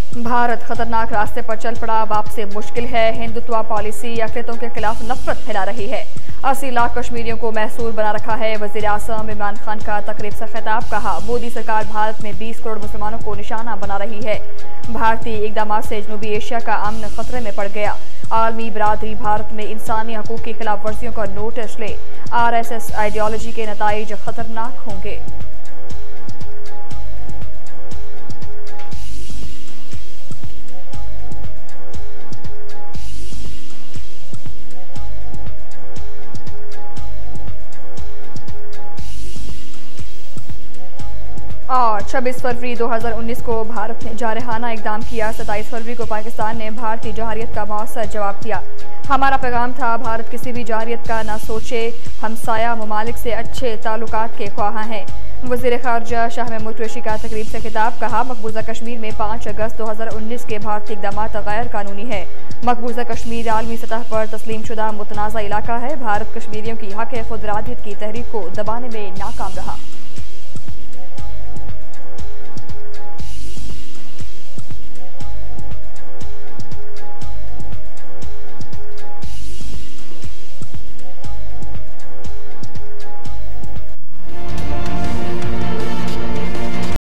भारत खतरनाक रास्ते पर चल पड़ा, वापसी मुश्किल है। हिंदुत्व पॉलिसी अक़लियतों के खिलाफ नफरत फैला रही है। 80 लाख कश्मीरियों को महसूर बना रखा है। वज़ीर आज़म इमरान खान का तकरीब से खिताब, कहा मोदी सरकार भारत में 20 करोड़ मुसलमानों को निशाना बना रही है। भारतीय इक़दामात से जनूबी एशिया का अमन खतरे में पड़ गया। आलमी बरादरी भारत में इंसानी हकूक़ की खिलाफ वर्जियों का नोटिस ले। RSS आइडियोलॉजी के नताइज खतरनाक होंगे। और 26 फरवरी 2019 को भारत ने जारहाना इकदाम किया। 27 फरवरी को पाकिस्तान ने भारतीय जहारियत का मौसर जवाब दिया। हमारा पैगाम था, भारत किसी भी जहारियत का ना सोचे, हमसाया ममालिक से अच्छे ताल्लुकात के ख्वाहां हैं। वज़ीर ख़ारजा शाह महमूद कुरैशी का तकरीब से खिताब, कहा मकबूजा कश्मीर में 5 अगस्त 2019 के भारतीय इक़दामात गैर कानूनी है। मकबूजा कश्मीर आलमी सतह पर तस्लीम शुदा मुतनाज़ा इलाका है। भारत कश्मीरियों की हक़ खुदरादियत की तहरीक को दबाने में नाकाम रहा।